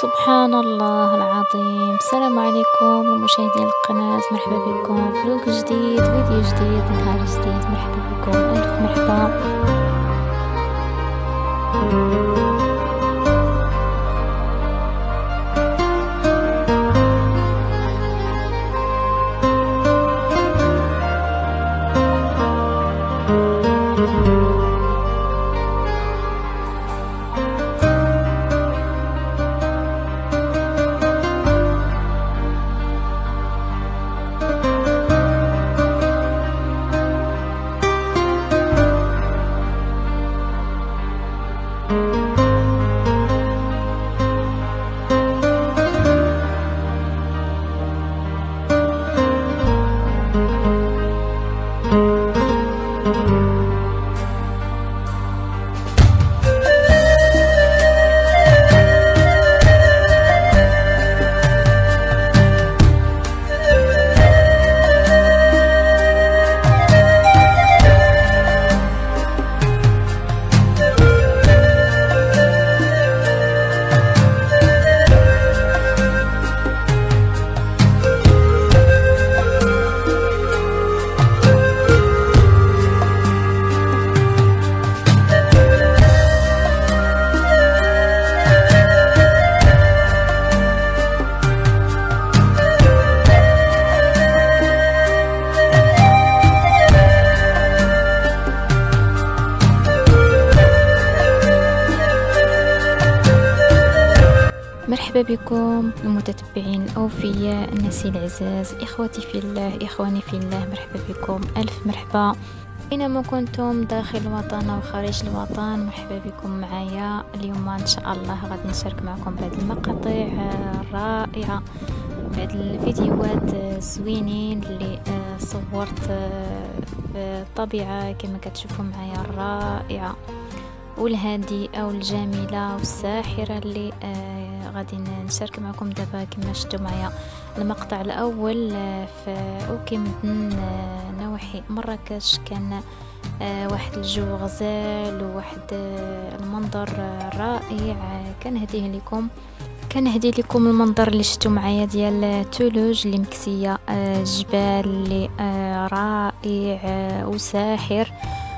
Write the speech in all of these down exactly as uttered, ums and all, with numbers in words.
سبحان الله العظيم. السلام عليكم مشاهدين القناة، مرحبا بكم في فلوق جديد، فيديو جديد، نهار جديد. مرحبا بكم، ألف مرحبا. مرحبا بكم المتتبعين الأوفياء، الناس العزاز، إخوتي في الله، إخواني في الله، مرحبا بكم، ألف مرحبا. أينما كنتم داخل الوطن أو خارج الوطن، مرحبا بكم معايا. اليوم إن شاء الله غادي نشارك معكم بعض المقاطع رائعة، بعض الفيديوهات الزوينين اللي صورت في الطبيعة كما كتشوفوا معايا، الرائعة والهادئة والجميلة والساحرة اللي آه غادي نشارك معكم دابا. كما شفتوا معايا المقطع الاول آه في اوكي مدن آه نواحي مراكش، كان آه واحد الجو غزال وواحد آه المنظر آه رائع. آه كنهديه لكم كنهدي لكم المنظر اللي شفتوا معايا ديال تولوج اللي مكسيه آه جبال اللي آه رائع آه وساحر،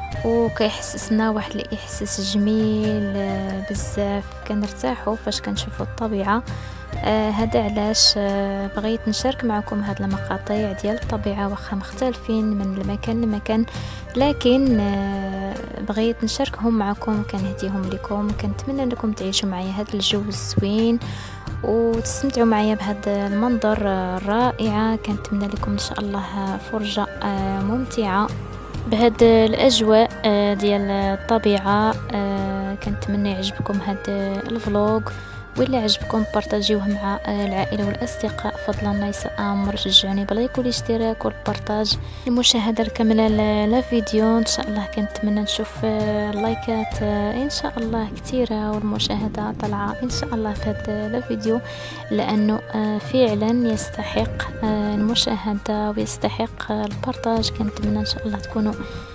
وكيحسسنا واحد الاحساس جميل بزاف. كنرتاحوا فاش كنشوفوا الطبيعه. آه هذا علاش آه بغيت نشارك معكم هاد المقاطع ديال الطبيعه، واخا مختلفين من المكان لمكان، لكن آه بغيت نشاركهم معكم، كنهديهم لكم. كنتمنى انكم تعيشوا معايا هاد الجو الزوين وتستمتعوا معايا بهذا المنظر الرائعه. كنتمنى لكم ان شاء الله فرجه آه ممتعه بهاد الاجواء ديال الطبيعه. كنتمنى يعجبكم هاد الفلوق، وإلا عجبكم بارطاجيوه مع العائله والاصدقاء. فضلا ليس امر، شجعوني باللايك والاشتراك والبارطاج المشاهده الكامله للفيديو. ان شاء الله كنتمنى نشوف اللايكات ان شاء الله كثيره والمشاهده طالعه ان شاء الله في هذا الفيديو، لانه فعلا يستحق المشاهده ويستحق البارطاج. كنتمنى ان شاء الله تكونوا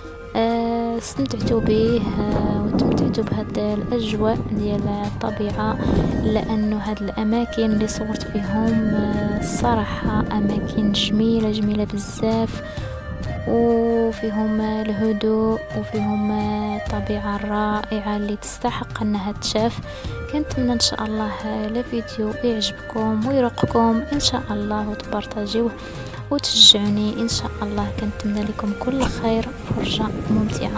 استمتعتوا به وتمتعتوا بهاد الاجواء ديال الطبيعه، لانه هاد الاماكن اللي صورت فيهم الصراحه اماكن جميله جميله بزاف، وفيهم الهدوء وفيهم الطبيعه الرائعه اللي تستحق انها تشاف. كنتمنى ان شاء الله الفيديو يعجبكم ويرقكم ان شاء الله، وتبارطاجيوه وتشجعوني ان شاء الله. كنتمنى لكم كل خير، فرجة ممتعة.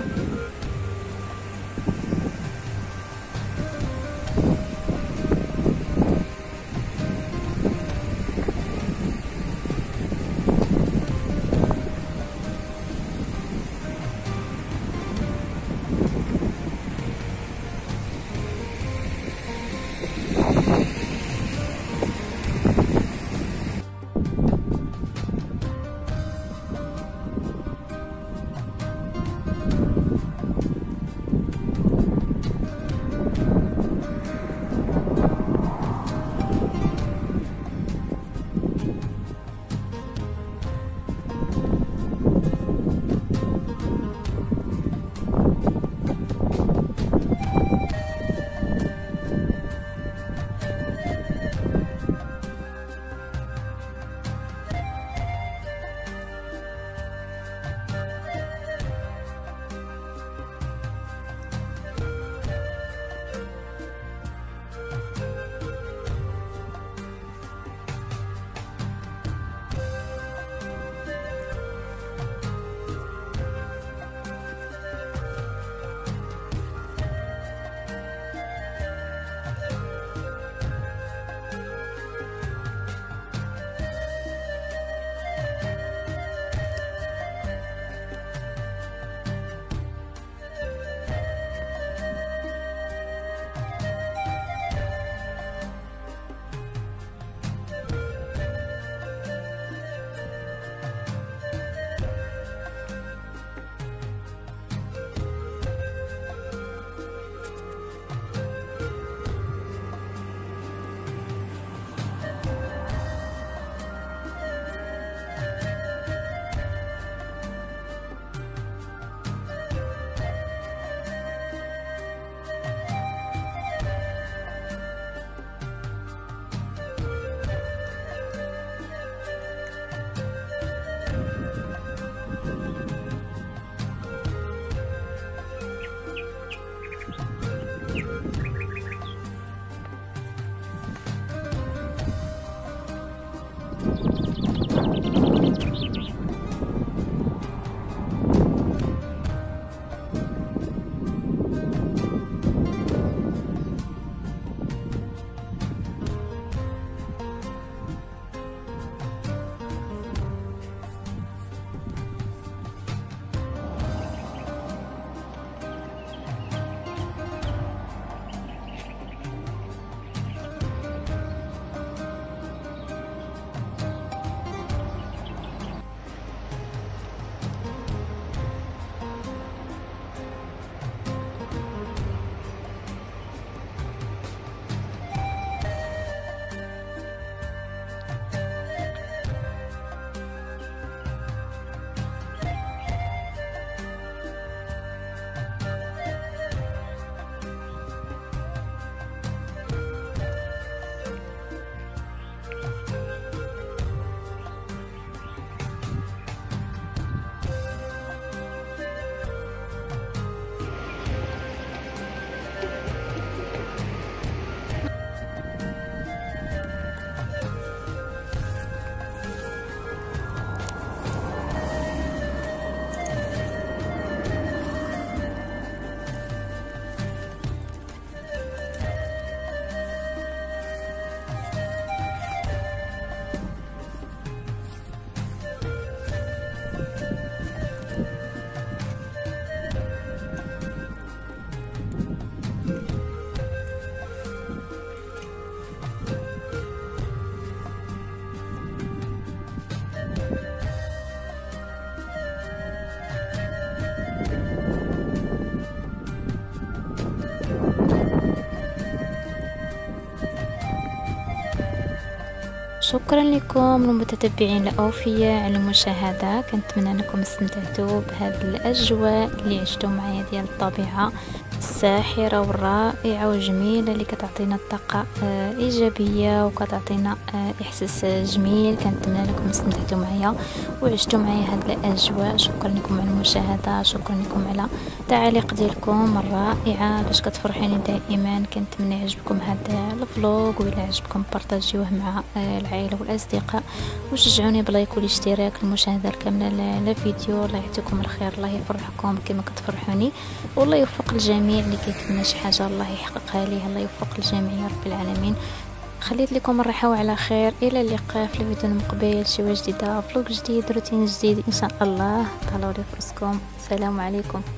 شكرا لكم المتتبعين الأوفياء على المشاهدة. كنتمنى انكم استمتعتوا بهذه الاجواء اللي عشتوا معايا ديال الطبيعه الساحره والرائعه والجميله اللي كتعطينا الطاقه ايجابيه وكتعطينا احساس جميل. كنتمنى انكم استمتعتوا معايا وعشتوا معايا هذه الاجواء. شكرا لكم على المشاهده، شكرا لكم على التعاليق ديالكم الرائعه باش كتفرحوني دائما. كنتمنى يعجبكم هذا الفلوق، وإلا عجبكم بارطاجيوه مع العائله والاصدقاء، وشجعوني بلايك والاشتراك المشاهده الكامله للفيديو. الله يعطيكم الخير، الله يفرحكم كما كتفرحوني، والله يوفق الجميع اللي كيتمنى شي حاجه الله يحققها ليه. الله يوفق الجميع يا رب العالمين. خليت لكم الراحه وعلى خير، الى اللقاء في الفيديو المقبل، شي جديده، فلوق جديد، روتين جديد ان شاء الله. طالوا لي فرسكم، السلام عليكم.